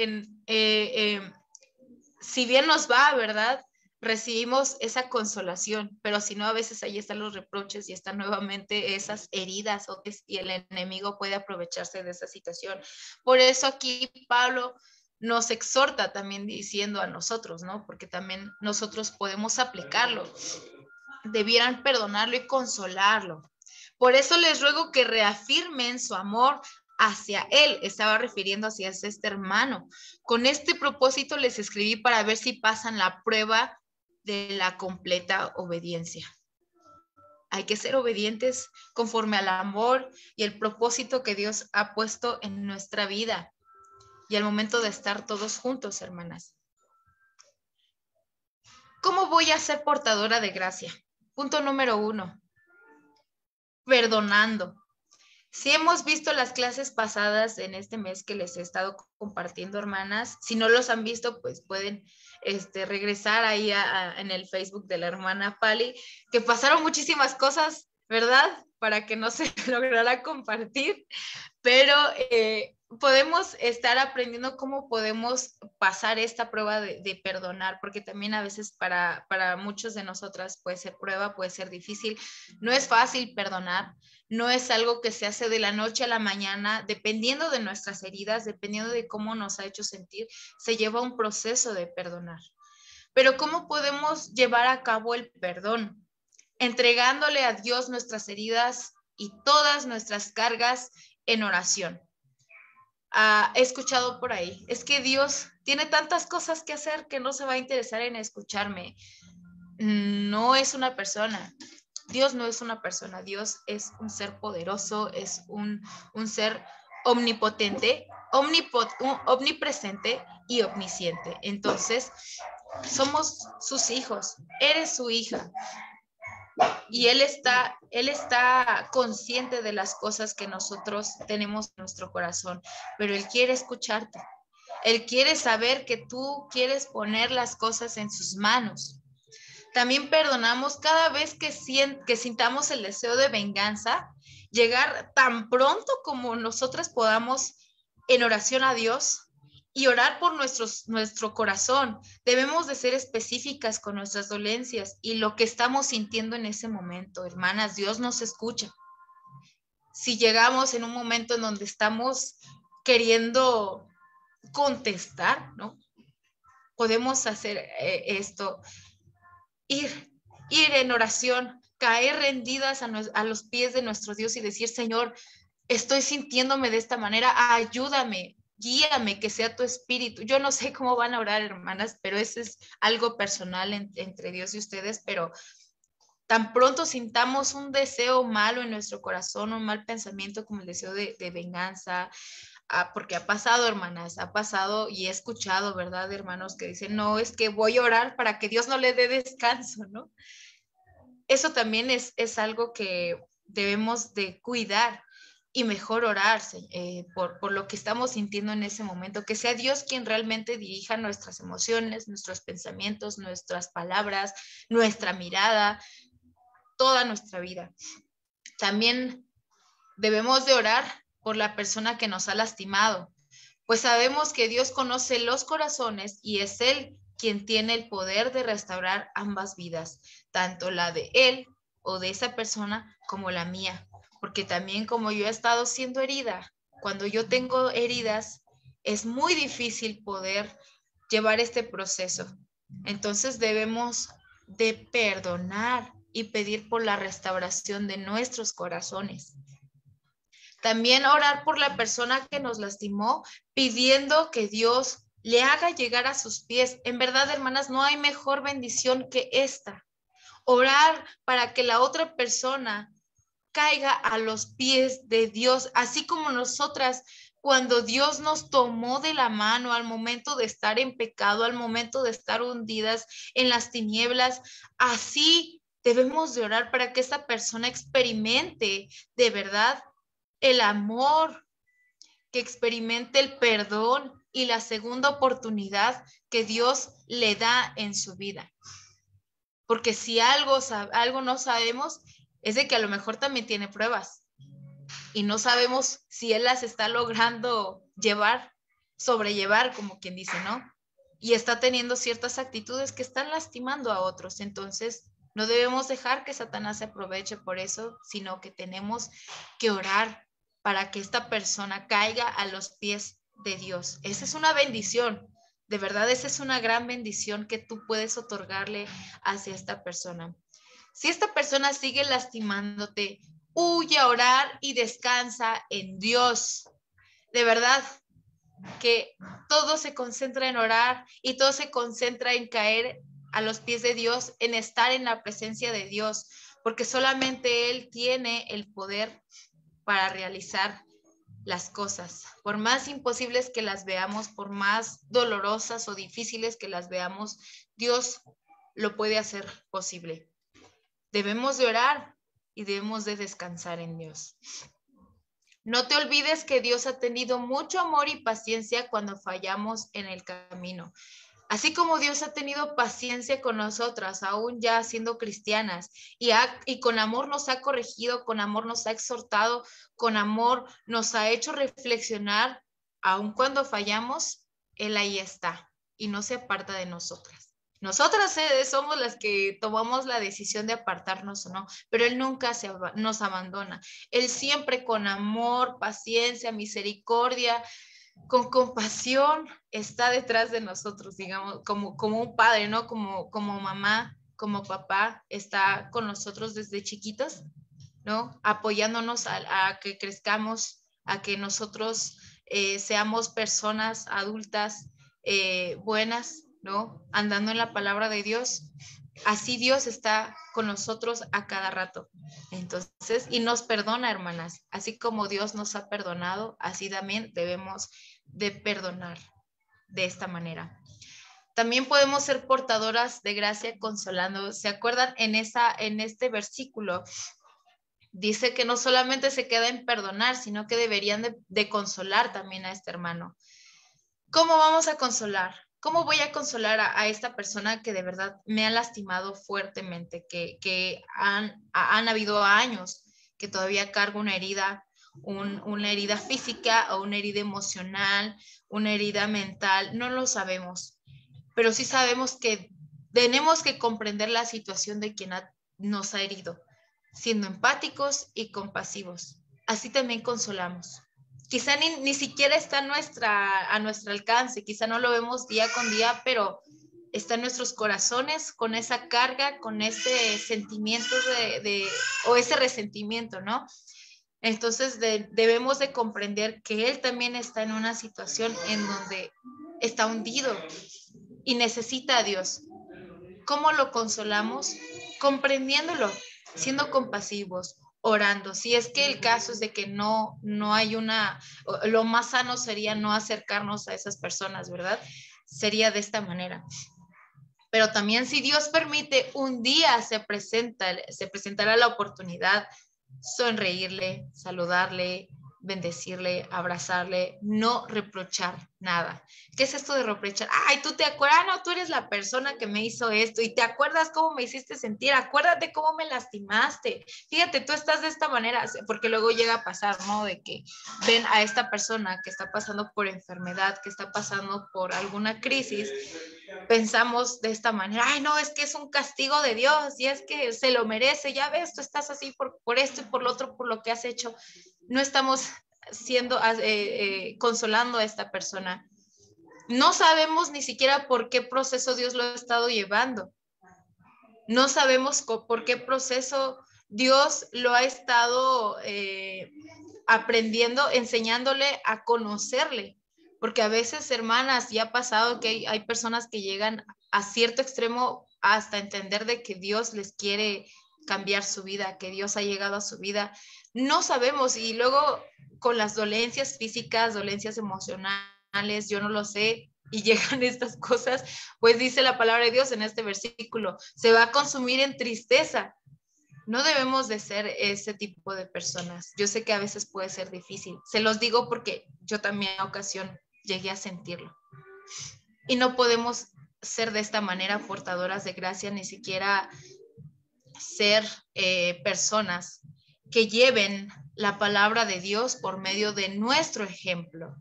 si bien nos va, ¿verdad? Recibimos esa consolación, pero si no, a veces ahí están los reproches y están nuevamente esas heridas y el enemigo puede aprovecharse de esa situación. Por eso aquí Pablo nos exhorta también diciendo a nosotros, ¿no? Porque también nosotros podemos aplicarlo. Debieran perdonarlo y consolarlo. Por eso les ruego que reafirmen su amor hacia él. Estaba refiriendo hacia este hermano. Con este propósito les escribí para ver si pasan la prueba de la completa obediencia. Hay que ser obedientes conforme al amor y el propósito que Dios ha puesto en nuestra vida y al momento de estar todos juntos, hermanas. ¿Cómo voy a ser portadora de gracia? Punto número 1. Perdonando. Si hemos visto las clases pasadas en este mes que les he estado compartiendo, hermanas, si no los han visto, pues pueden regresar ahí en el Facebook de la hermana Pali, que pasaron muchísimas cosas, ¿verdad? Para que no se lograra compartir, pero podemos estar aprendiendo cómo podemos pasar esta prueba de perdonar, porque también a veces para muchos de nosotras puede ser prueba, puede ser difícil. No es fácil perdonar, no es algo que se hace de la noche a la mañana, dependiendo de nuestras heridas, dependiendo de cómo nos ha hecho sentir, se lleva un proceso de perdonar. Pero ¿cómo podemos llevar a cabo el perdón? Entregándole a Dios nuestras heridas y todas nuestras cargas en oración. He escuchado por ahí, es que Dios tiene tantas cosas que hacer que no se va a interesar en escucharme. No es una persona. Dios no es una persona, Dios es un ser poderoso, es un ser omnipotente, omnipresente y omnisciente. Entonces, somos sus hijos, eres su hija. Y él está consciente de las cosas que nosotros tenemos en nuestro corazón, pero Él quiere escucharte. Él quiere saber que tú quieres poner las cosas en sus manos. También perdonamos cada vez que sintamos el deseo de venganza, llegar tan pronto como nosotras podamos en oración a Dios y orar por nuestro corazón. Debemos de ser específicas con nuestras dolencias y lo que estamos sintiendo en ese momento. Hermanas, Dios nos escucha. Si llegamos en un momento en donde estamos queriendo contestar, ¿no? Podemos hacer esto. Ir en oración, caer rendidas a los pies de nuestro Dios y decir, Señor, estoy sintiéndome de esta manera, ayúdame, guíame, que sea tu espíritu. Yo no sé cómo van a orar, hermanas, pero eso es algo personal entre Dios y ustedes, pero tan pronto sintamos un deseo malo en nuestro corazón, un mal pensamiento como el deseo de venganza, porque ha pasado, hermanas, ha pasado y he escuchado, ¿verdad, hermanos? Que dicen, no, es que voy a orar para que Dios no le dé descanso, ¿no? eso también es algo que debemos de cuidar y mejor orar por lo que estamos sintiendo en ese momento, que sea Dios quien realmente dirija nuestras emociones, nuestros pensamientos, nuestras palabras, nuestra mirada, toda nuestra vida. También debemos de orar por la persona que nos ha lastimado, pues sabemos que Dios conoce los corazones y es Él quien tiene el poder de restaurar ambas vidas, tanto la de Él o de esa persona como la mía, porque también como yo he estado siendo herida, cuando yo tengo heridas, es muy difícil poder llevar este proceso. Entonces debemos de perdonar y pedir por la restauración de nuestros corazones. También orar por la persona que nos lastimó, pidiendo que Dios le haga llegar a sus pies. En verdad, hermanas, no hay mejor bendición que esta. Orar para que la otra persona caiga a los pies de Dios, así como nosotras, cuando Dios nos tomó de la mano al momento de estar en pecado, al momento de estar hundidas en las tinieblas, así debemos de orar para que esa persona experimente de verdad el amor, que experimente el perdón y la segunda oportunidad que Dios le da en su vida. Porque si algo no sabemos, es de que a lo mejor también tiene pruebas y no sabemos si Él las está logrando sobrellevar, como quien dice, ¿no? Y está teniendo ciertas actitudes que están lastimando a otros. Entonces, no debemos dejar que Satanás se aproveche por eso, sino que tenemos que orar para que esta persona caiga a los pies de Dios. Esa es una bendición. De verdad, esa es una gran bendición que tú puedes otorgarle hacia esta persona. Si esta persona sigue lastimándote, huye a orar y descansa en Dios. De verdad que todo se concentra en orar y todo se concentra en caer a los pies de Dios, en estar en la presencia de Dios, porque solamente Él tiene el poder para realizar las cosas, por más imposibles que las veamos, por más dolorosas o difíciles que las veamos, Dios lo puede hacer posible. Debemos de orar y debemos de descansar en Dios. No te olvides que Dios ha tenido mucho amor y paciencia cuando fallamos en el camino. Así como Dios ha tenido paciencia con nosotras, aún ya siendo cristianas, y con amor nos ha corregido, con amor nos ha exhortado, con amor nos ha hecho reflexionar, aun cuando fallamos, Él ahí está y no se aparta de nosotras. Nosotras somos las que tomamos la decisión de apartarnos o no, pero Él nunca nos abandona. Él siempre con amor, paciencia, misericordia, con compasión está detrás de nosotros, digamos, como un padre, ¿no? Como mamá, como papá, está con nosotros desde chiquitos, ¿no? Apoyándonos a que crezcamos, a que nosotros seamos personas adultas buenas, ¿no? Andando en la palabra de Dios. Así Dios está con nosotros a cada rato. Entonces, y nos perdona, hermanas. Así como Dios nos ha perdonado, así también debemos de perdonar de esta manera. También podemos ser portadoras de gracia consolando. ¿Se acuerdan? En este versículo dice que no solamente se queda en perdonar, sino que deberían de consolar también a este hermano. ¿Cómo vamos a consolar? ¿Cómo voy a consolar a esta persona que de verdad me ha lastimado fuertemente, que han habido años que todavía cargo una herida, una herida física o una herida emocional, una herida mental? No lo sabemos, pero sí sabemos que tenemos que comprender la situación de quien nos ha herido, siendo empáticos y compasivos. Así también consolamos. Quizá ni siquiera está a nuestro alcance, quizá no lo vemos día con día, pero está en nuestros corazones con esa carga, con ese sentimiento o ese resentimiento, ¿no? Entonces debemos de comprender que él también está en una situación en donde está hundido y necesita a Dios. ¿Cómo lo consolamos? Comprendiéndolo, siendo compasivos, orando. Si es que el caso es de que no hay lo más sano sería no acercarnos a esas personas, ¿verdad? Sería de esta manera. Pero también si Dios permite, un día se presentará la oportunidad, sonreírle, saludarle, bendecirle, abrazarle, no reprochar nada. ¿Qué es esto de reprochar? Ay, tú te acuerdas, no, tú eres la persona que me hizo esto y te acuerdas cómo me hiciste sentir, acuérdate cómo me lastimaste, fíjate, tú estás de esta manera, porque luego llega a pasar, ¿no? De que ven a esta persona que está pasando por enfermedad, que está pasando por alguna crisis, pensamos de esta manera, ay, no, es que es un castigo de Dios y es que se lo merece, ya ves, tú estás así por esto y por lo otro, por lo que has hecho. No estamos consolando a esta persona. No sabemos ni siquiera por qué proceso Dios lo ha estado llevando. No sabemos por qué proceso Dios lo ha estado aprendiendo, enseñándole a conocerle. Porque a veces, hermanas, ya ha pasado que hay personas que llegan a cierto extremo hasta entender de que Dios les quiere cambiar su vida, que Dios ha llegado a su vida. No sabemos, y luego con las dolencias físicas, dolencias emocionales, yo no lo sé, y llegan estas cosas, pues dice la palabra de Dios en este versículo, se va a consumir en tristeza. No debemos de ser ese tipo de personas. Yo sé que a veces puede ser difícil. Se los digo porque yo también en ocasión llegué a sentirlo. Y no podemos ser de esta manera portadoras de gracia, ni siquiera ser personas que lleven la palabra de Dios por medio de nuestro ejemplo.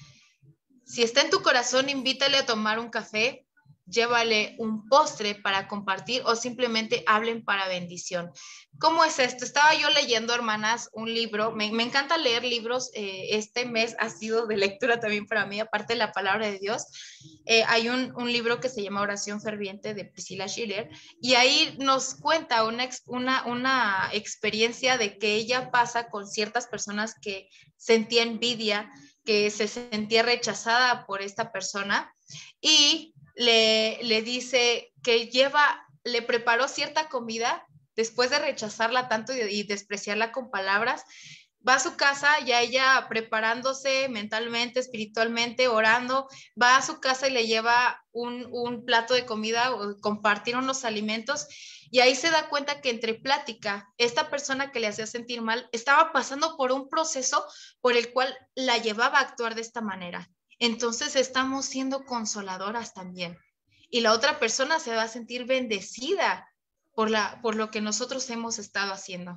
Si está en tu corazón, invítale a tomar un café, llévale un postre para compartir o simplemente hablen para bendición. ¿Cómo es esto? Estaba yo leyendo, hermanas, un libro. Me encanta leer libros. Este mes ha sido de lectura también para mí, aparte de la palabra de Dios. Hay un libro que se llama Oración Ferviente de Priscilla Schiller y ahí nos cuenta una experiencia de que ella pasa con ciertas personas que sentía envidia, que se sentía rechazada por esta persona y le dice que le preparó cierta comida después de rechazarla tanto y despreciarla con palabras. Va a su casa, ya ella preparándose mentalmente, espiritualmente, orando, va a su casa y le lleva un plato de comida, o compartieron los alimentos, y ahí se da cuenta que entre plática, esta persona que le hacía sentir mal estaba pasando por un proceso por el cual la llevaba a actuar de esta manera. Entonces estamos siendo consoladoras también. Y la otra persona se va a sentir bendecida por lo que nosotros hemos estado haciendo.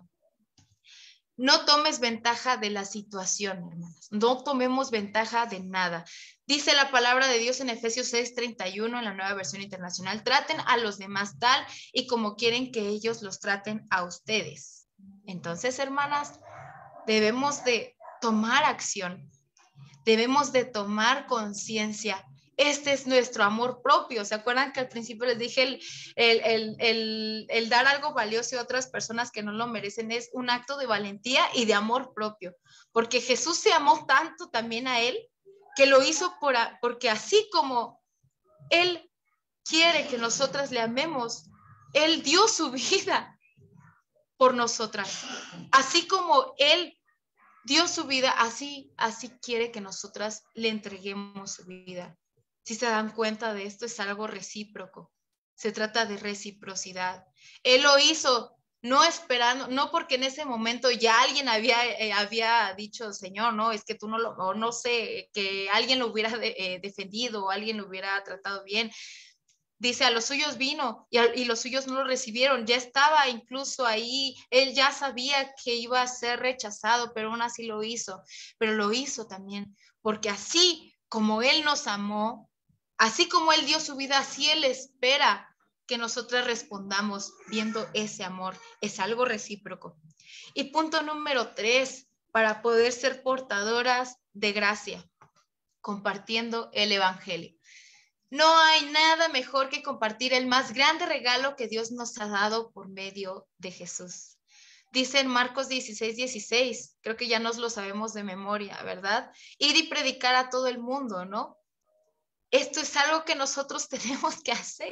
No tomes ventaja de la situación, hermanas. No tomemos ventaja de nada. Dice la palabra de Dios en Efesios 6:31 en la Nueva Versión Internacional. Traten a los demás tal y como quieren que ellos los traten a ustedes. Entonces, hermanas, debemos de tomar acción. Debemos de tomar conciencia. Este es nuestro amor propio. ¿Se acuerdan que al principio les dije el dar algo valioso a otras personas que no lo merecen es un acto de valentía y de amor propio? Porque Jesús se amó tanto también a él que lo hizo porque así como él quiere que nosotras le amemos, él dio su vida por nosotras. Así como él dio su vida, así quiere que nosotras le entreguemos su vida. Si se dan cuenta de esto, es algo recíproco. Se trata de reciprocidad. Él lo hizo no esperando, no porque en ese momento ya alguien había dicho, Señor, no, es que tú no lo, o no sé, que alguien lo hubiera defendido o alguien lo hubiera tratado bien. Dice, a los suyos vino y los suyos no lo recibieron. Ya estaba incluso ahí. Él ya sabía que iba a ser rechazado, pero aún así lo hizo. Pero lo hizo también porque así como Él nos amó, así como Él dio su vida, así Él espera que nosotros respondamos viendo ese amor. Es algo recíproco. Y punto número 3, para poder ser portadoras de gracia, compartiendo el evangelio. No hay nada mejor que compartir el más grande regalo que Dios nos ha dado por medio de Jesús. Dice en Marcos 16:16, creo que ya nos lo sabemos de memoria, ¿verdad? Ir y predicar a todo el mundo, ¿no? Esto es algo que nosotros tenemos que hacer.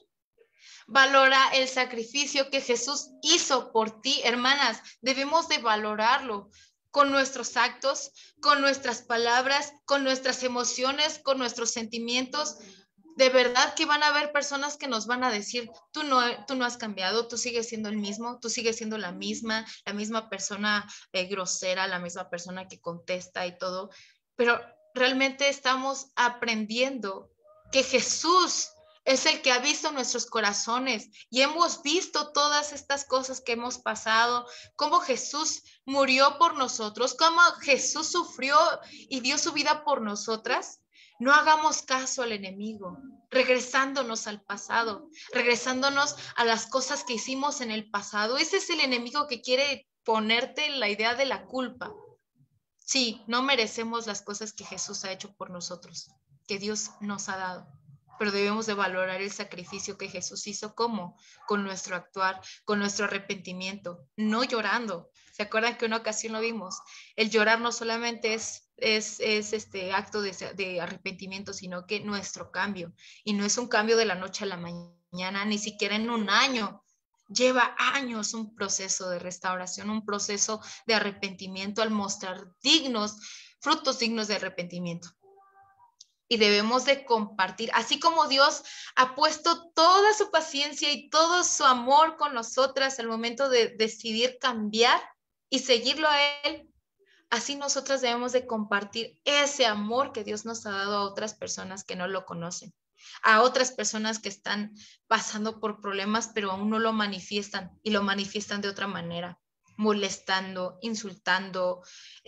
Valora el sacrificio que Jesús hizo por ti, hermanas. Debemos de valorarlo con nuestros actos, con nuestras palabras, con nuestras emociones, con nuestros sentimientos. De verdad que van a haber personas que nos van a decir, tú no has cambiado, tú sigues siendo el mismo, tú sigues siendo la misma persona grosera, la misma persona que contesta y todo, pero realmente estamos aprendiendo que Jesús es el que ha visto nuestros corazones y hemos visto todas estas cosas que hemos pasado, cómo Jesús murió por nosotros, cómo Jesús sufrió y dio su vida por nosotras. No hagamos caso al enemigo, regresándonos al pasado, regresándonos a las cosas que hicimos en el pasado. Ese es el enemigo que quiere ponerte la idea de la culpa. Sí, no merecemos las cosas que Jesús ha hecho por nosotros, que Dios nos ha dado, pero debemos de valorar el sacrificio que Jesús hizo. ¿Cómo? Con nuestro actuar, con nuestro arrepentimiento, no llorando. ¿Se acuerdan que una ocasión lo vimos? El llorar no solamente es este acto de arrepentimiento, sino que nuestro cambio, y no es un cambio de la noche a la mañana, ni siquiera en un año. Lleva años un proceso de restauración, un proceso de arrepentimiento al mostrar frutos dignos de arrepentimiento. Y debemos de compartir, así como Dios ha puesto toda su paciencia y todo su amor con nosotras al momento de decidir cambiar y seguirlo a Él, así nosotras debemos de compartir ese amor que Dios nos ha dado a otras personas que no lo conocen, a otras personas que están pasando por problemas, pero aún no lo manifiestan y lo manifiestan de otra manera, molestando, insultando,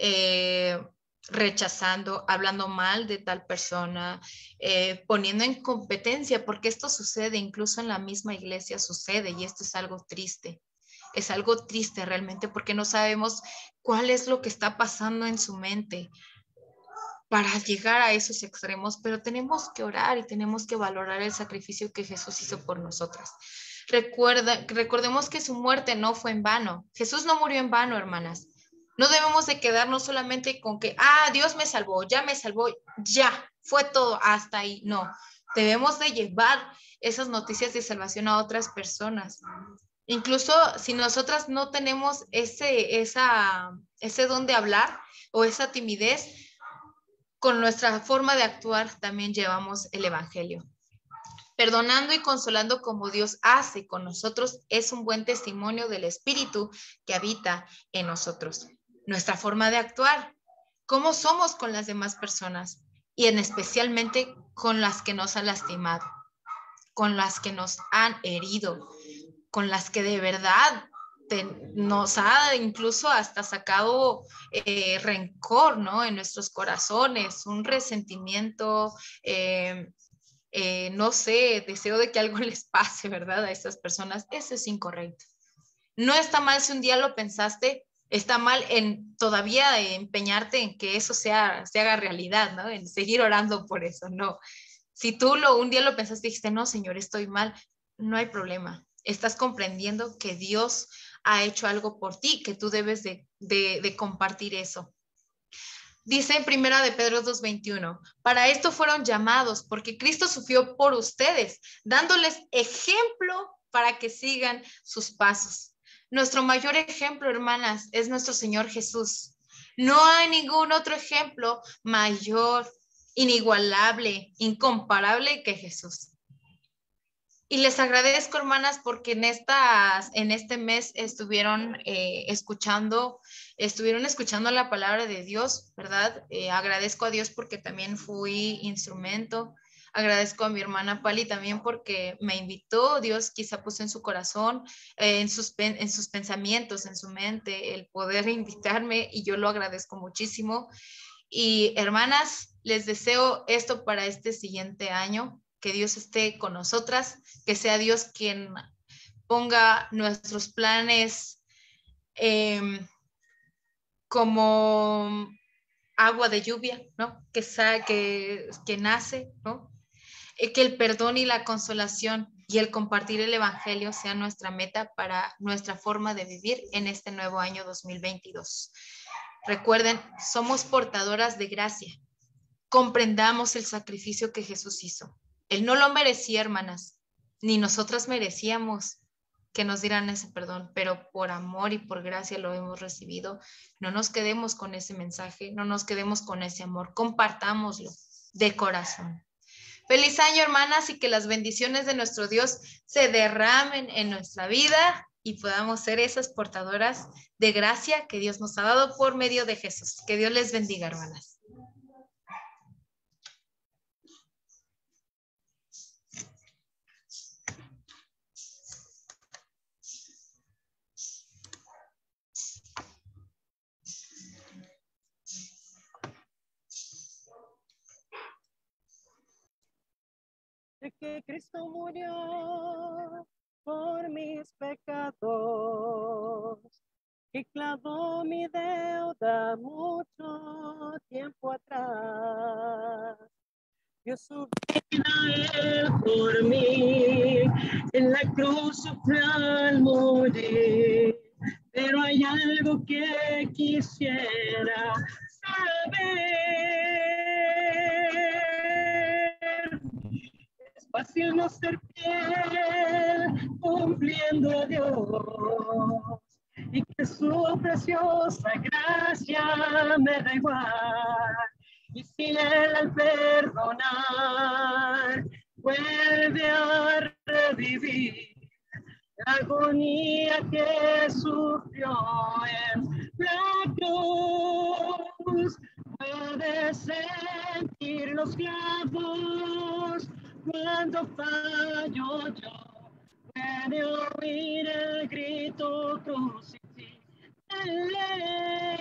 rechazando, hablando mal de tal persona, poniendo en competencia, porque esto sucede, incluso en la misma iglesia sucede, y esto es algo triste. Es algo triste realmente, porque no sabemos cuál es lo que está pasando en su mente para llegar a esos extremos, pero tenemos que orar y tenemos que valorar el sacrificio que Jesús hizo por nosotras. Recordemos que su muerte no fue en vano. Jesús no murió en vano, hermanas. No debemos de quedarnos solamente con que, Dios me salvó, ya fue todo, hasta ahí. No, debemos de llevar esas noticias de salvación a otras personas. Incluso si nosotras no tenemos ese don de hablar o esa timidez, con nuestra forma de actuar también llevamos el evangelio. Perdonando y consolando como Dios hace con nosotros es un buen testimonio del Espíritu que habita en nosotros. Nuestra forma de actuar, cómo somos con las demás personas y especialmente con las que nos han lastimado, con las que nos han herido, con las que de verdad nos ha incluso hasta sacado rencor, ¿no? En nuestros corazones, un resentimiento, no sé, deseo de que algo les pase, ¿verdad? A estas personas. Eso es incorrecto. No está mal si un día lo pensaste, está mal en todavía empeñarte en que eso se haga realidad, ¿no? En seguir orando por eso, no. Si tú un día lo pensaste y dijiste, no, Señor, estoy mal, no hay problema. Estás comprendiendo que Dios ha hecho algo por ti, que tú debes de compartir eso. Dice en 1 de Pedro 2:21, para esto fueron llamados, porque Cristo sufrió por ustedes, dándoles ejemplo para que sigan sus pasos. Nuestro mayor ejemplo, hermanas, es nuestro Señor Jesús. No hay ningún otro ejemplo mayor, inigualable, incomparable que Jesús. Y les agradezco, hermanas, porque en este mes estuvieron escuchando la palabra de Dios, ¿verdad? Agradezco a Dios porque también fui instrumento. Agradezco a mi hermana Pali también porque me invitó. Dios quizá puso en su corazón, en sus pensamientos, en su mente, el poder invitarme, y yo lo agradezco muchísimo. Y hermanas, les deseo esto para este siguiente año. Que Dios esté con nosotras, que sea Dios quien ponga nuestros planes como agua de lluvia, ¿no? Que nace, ¿no? Que el perdón y la consolación y el compartir el evangelio sea nuestra meta para nuestra forma de vivir en este nuevo año 2022. Recuerden, somos portadoras de gracia. Comprendamos el sacrificio que Jesús hizo. Él no lo merecía, hermanas, ni nosotras merecíamos que nos dieran ese perdón, pero por amor y por gracia lo hemos recibido. No nos quedemos con ese mensaje, no nos quedemos con ese amor, compartámoslo de corazón. Feliz año, hermanas, y que las bendiciones de nuestro Dios se derramen en nuestra vida y podamos ser esas portadoras de gracia que Dios nos ha dado por medio de Jesús. Que Dios les bendiga, hermanas. De que Cristo murió por mis pecados, que clavó mi deuda mucho tiempo atrás. Dio su vida Él por mí, en la cruz sufrió al morir, pero hay algo que quisiera saber. Fácil no ser fiel cumpliendo a Dios y que su preciosa gracia me da igual. Y si Él al perdonar vuelve a revivir la agonía que sufrió en la cruz, puede sentir los clavos cuando fallo yo, puede oír el grito crucificale,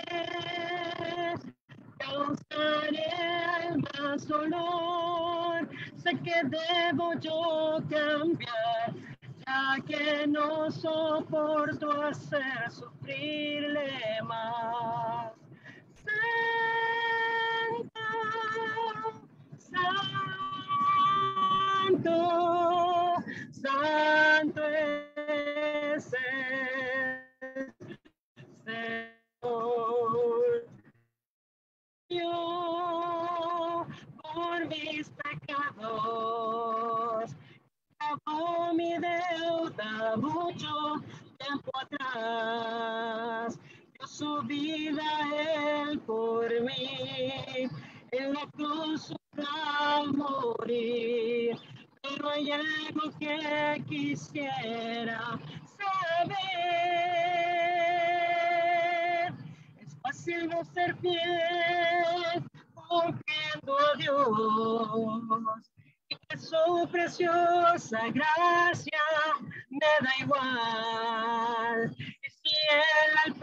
causaré el más dolor, sé que debo yo cambiar, ya que no soporto hacer sufrirle más. Santo, santo es el Señor. Yo por mis pecados pagó mi deuda mucho tiempo atrás. Dio su vida Él por mí, en la cruz al morir. Pero hay algo que quisiera saber. Es fácil no ser fiel, cumpliendo a Dios. Y que su preciosa gracia me da igual. Y si Él al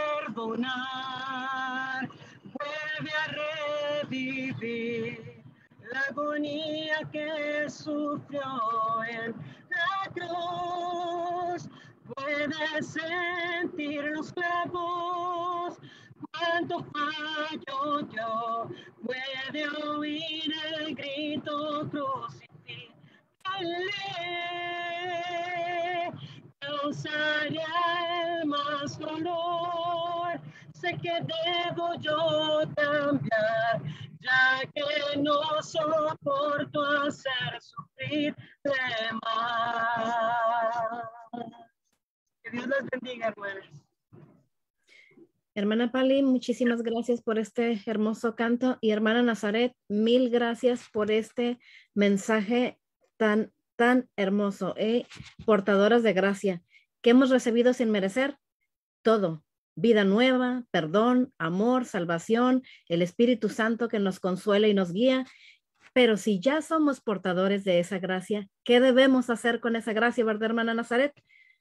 perdonar vuelve a revivir la agonía que sufrió en la cruz, puede sentir los clavos cuando fallo yo, puede oír el grito crucificale, causaría el más dolor, sé que debo yo cambiar, ya que no soporto hacer sufrir de más. Que Dios les bendiga, hermanas. Hermana Pali, muchísimas gracias por este hermoso canto. Y hermana Nazaret, mil gracias por este mensaje tan hermoso. Portadoras de gracia, que hemos recibido sin merecer todo. Vida nueva, perdón, amor, salvación, el Espíritu Santo que nos consuela y nos guía. Pero si ya somos portadores de esa gracia, ¿qué debemos hacer con esa gracia, verdad, hermana Nazaret?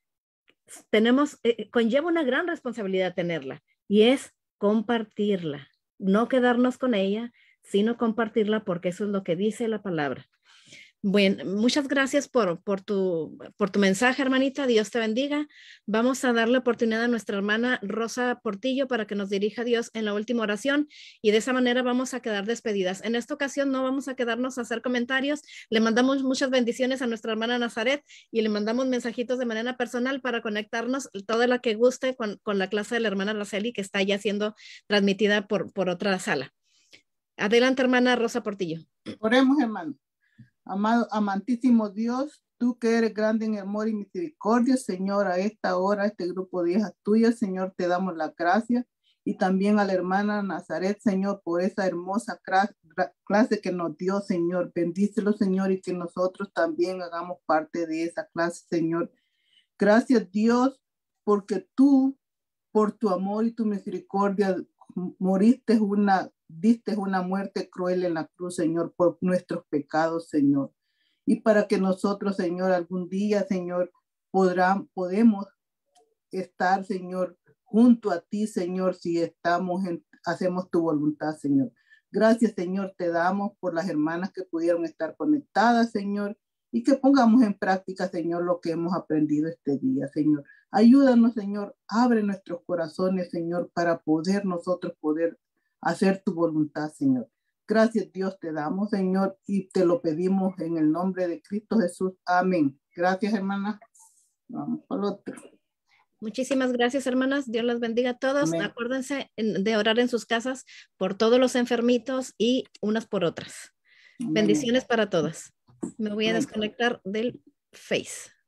Conlleva una gran responsabilidad tenerla, y es compartirla, no quedarnos con ella, sino compartirla, porque eso es lo que dice la palabra. Bueno, muchas gracias por tu mensaje, hermanita. Dios te bendiga. Vamos a darle oportunidad a nuestra hermana Rosa Portillo para que nos dirija a Dios en la última oración, y de esa manera vamos a quedar despedidas. En esta ocasión no vamos a quedarnos a hacer comentarios. Le mandamos muchas bendiciones a nuestra hermana Nazaret y le mandamos mensajitos de manera personal para conectarnos toda la que guste con la clase de la hermana Roseli, que está ya siendo transmitida por otra sala. Adelante, hermana Rosa Portillo. Oremos, hermano. Amado, amantísimo Dios, tú que eres grande en amor y misericordia, Señor, a esta hora, este grupo de hijas tuyas, Señor, te damos la gracia, y también a la hermana Nazaret, Señor, por esa hermosa clase que nos dio, Señor. Bendícelo, Señor, y que nosotros también hagamos parte de esa clase, Señor. Gracias, Dios, porque tú, por tu amor y tu misericordia, diste una muerte cruel en la cruz, Señor, por nuestros pecados, Señor. Y para que nosotros, Señor, algún día, Señor, podemos estar, Señor, junto a ti, Señor, si hacemos tu voluntad, Señor. Gracias, Señor, te damos por las hermanas que pudieron estar conectadas, Señor, y que pongamos en práctica, Señor, lo que hemos aprendido este día, Señor. Ayúdanos, Señor, abre nuestros corazones, Señor, para nosotros poder hacer tu voluntad, Señor. Gracias, Dios, te damos, Señor, y te lo pedimos en el nombre de Cristo Jesús. Amén. Gracias, hermana. Vamos al otro. Muchísimas gracias, hermanas. Dios las bendiga a todos. Amén. Acuérdense de orar en sus casas por todos los enfermitos y unas por otras. Amén. Bendiciones para todas. Me voy a Amén. desconectar del Face.